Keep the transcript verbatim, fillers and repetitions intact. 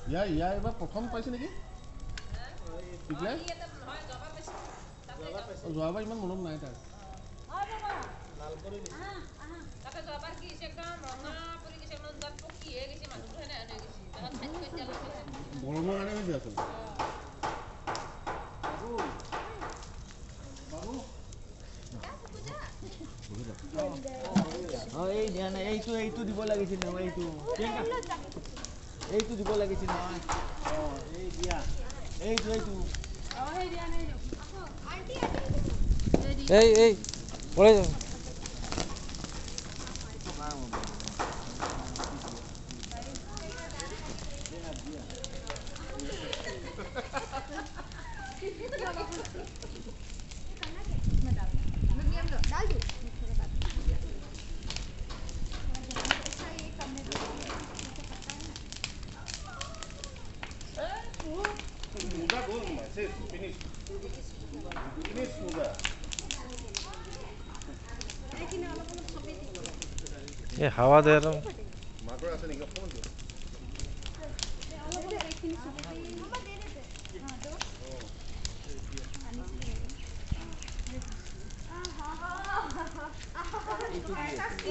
ইয়া ইয়া এবাৰ প্ৰথম পাইছে নেকি পিকলে যোৱাবাৰ ইমান মনত নাই তাৰ গৰমৰ কাৰণে হৈছে আছিল অ এই দিয়া না এইটো এইটো দিব লাগিছিল না এইটো এইটো দিব লাগিছিল না অ এই দিয়া এইটো এইটো অ এই দিয়া নাই আন্টি আন্টি এই এই পড়ে যাও ये हवा दे रहा हूँ मागो আছে নেকি ফোন দিও এইটো